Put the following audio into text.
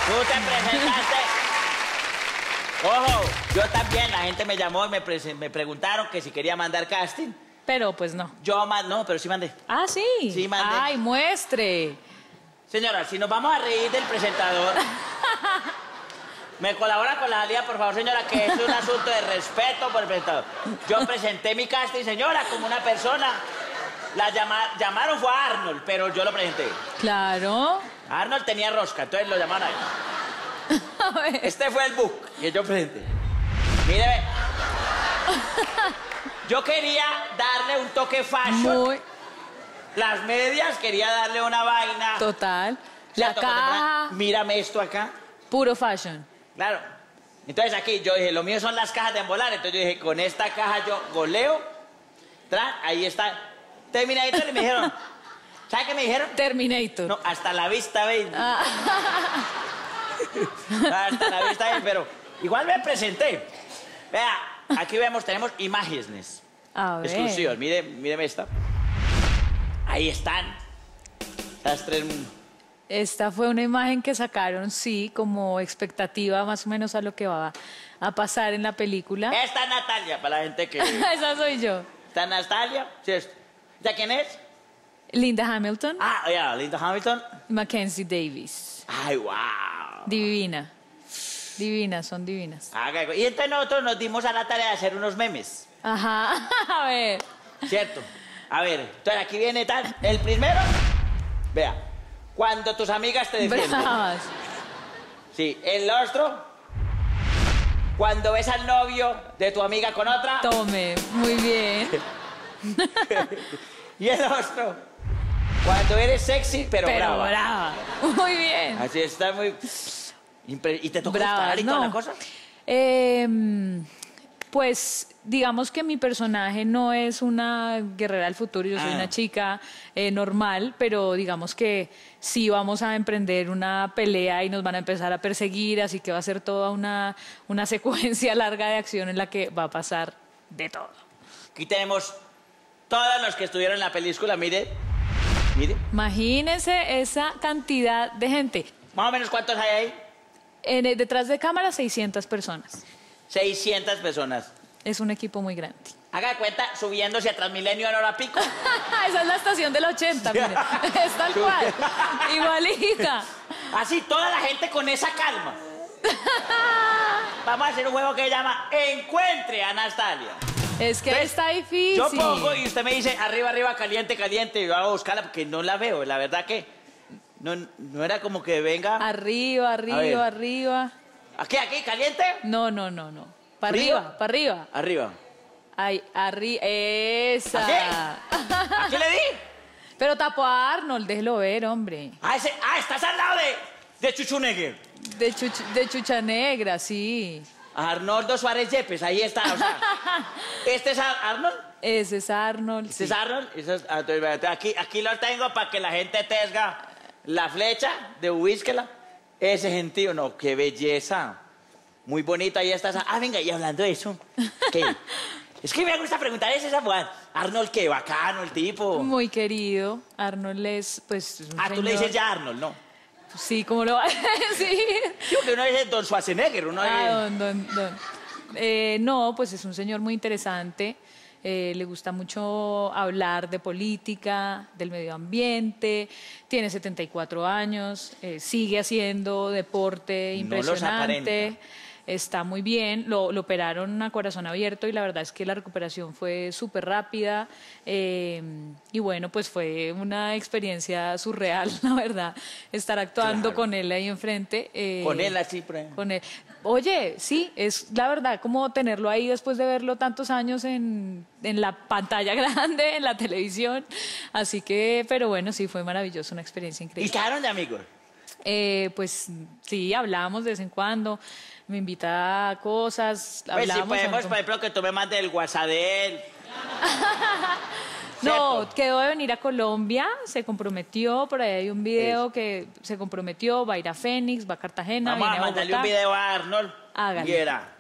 Tú te presentaste. Ojo, yo también, la gente me llamó y me preguntaron que si quería mandar casting. Pero pues no. No, pero sí mandé. Ah, sí. Sí, mandé. Ay, muestre. Señora, si nos vamos a reír del presentador, me colabora con la salida, por favor, señora, que es un asunto de respeto por el presentador. Yo presenté mi casting, señora, como una persona. La llamaron fue a Arnold, pero yo lo presenté. Claro. Arnold tenía rosca, entonces lo llamaron a él. A ver. Este fue el book que yo presenté. Mire, ve. Yo quería darle un toque fashion. Muy. Las medias, quería darle una vaina. Total. La ¿Cierto? caja. Mírame esto acá. Puro fashion. Claro. Entonces aquí yo dije, lo mío son las cajas de embolar. Entonces yo dije, con esta caja yo goleo. Ahí está. Terminator y me dijeron, ¿sabe qué me dijeron? Terminator. No, hasta la vista, baby. Ah. Hasta la vista, baby, pero igual me presenté. Vea, aquí tenemos imágenes A ver. exclusivas. Míreme esta. Ahí están. Las tres. Esta fue una imagen que sacaron, sí, como expectativa más o menos a lo que va a pasar en la película. Esta es Natalia, para la gente que... Esa soy yo. ¿Está Natalia? Sí, ¿ya quién es? Linda Hamilton. Ah, ya, Linda Hamilton. Mackenzie Davis. Ay, wow. Divina. Divinas, son divinas. Y entonces nosotros nos dimos a la tarea de hacer unos memes. Ajá. A ver. ¿Cierto? A ver, entonces aquí viene tal. El primero, vea, cuando tus amigas te defienden. Bravas. Sí, el otro, cuando ves al novio de tu amiga con otra. Tome, muy bien. Y el otro, cuando eres sexy, pero brava. brava. Muy bien. Así está muy... ¿Y te tocó Bravas, disparar y toda no. la cosa? Pues digamos que mi personaje no es una guerrera del futuro, yo soy una chica normal, pero digamos que sí vamos a emprender una pelea y nos van a empezar a perseguir, así que va a ser toda una secuencia larga de acción en la que va a pasar de todo. Aquí tenemos todos los que estuvieron en la película, mire. Imagínense esa cantidad de gente. Más o menos, ¿cuántos hay ahí? Detrás de cámara, 600 personas. 600 personas. Es un equipo muy grande. Haga de cuenta, subiéndose a Transmilenio en hora pico. Esa es la estación del 80, mire. Es tal cual. Igualita. Así, toda la gente con esa calma. Vamos a hacer un juego que se llama Encuentre a Natalia. Es que está difícil. Yo pongo y usted me dice arriba, arriba, caliente, caliente. Y yo hago buscarla porque no la veo. La verdad que no era como que venga. Arriba, arriba, arriba. ¿Aquí, caliente? No. Para arriba, para arriba. Arriba. Ay, arriba. Esa. ¿A qué le di? Pero tapó a Arnold, déjelo ver, hombre. Estás al lado de Chuchunegger. De Chucha Negra, sí. Arnoldo Suárez Yepes, ahí está. O sea, ¿este es Arnold? Ese es Arnold. ¿Este es Arnold? Aquí lo tengo para que la gente tenga la flecha de Huísquela. Ese gentío, no, qué belleza. Muy bonita, ahí está. Venga, y hablando de eso, ¿qué? Es que me gusta preguntar esa Juan. Arnold, qué bacano el tipo. Muy querido. Arnold es, pues, un tú le señor... dices ya Arnold, ¿no? Sí, ¿cómo lo va a decir? Sí, porque uno dice Don Schwarzenegger, uno dice... No, pues es un señor muy interesante. Le gusta mucho hablar de política, del medio ambiente. Tiene 74 años, sigue haciendo deporte impresionante. Está muy bien, lo operaron a corazón abierto y la verdad es que la recuperación fue súper rápida y bueno, pues fue una experiencia surreal, la verdad, estar actuando con él ahí enfrente. Con él así, con él. Oye, sí, es la verdad como tenerlo ahí después de verlo tantos años en la pantalla grande, en la televisión, así que, pero bueno, sí, fue maravilloso, una experiencia increíble. ¿Y quedaron de amigos? Pues sí, hablamos de vez en cuando. Me invita a cosas, pues hablamos. si podemos, por ejemplo, que tú me mandes el WhatsApp de él. No, quedó de venir a Colombia, se comprometió, por ahí hay un video que se comprometió, va a ir a Fénix, va a Cartagena, Vamos a mandarle un video a Arnold. Hágale. Y era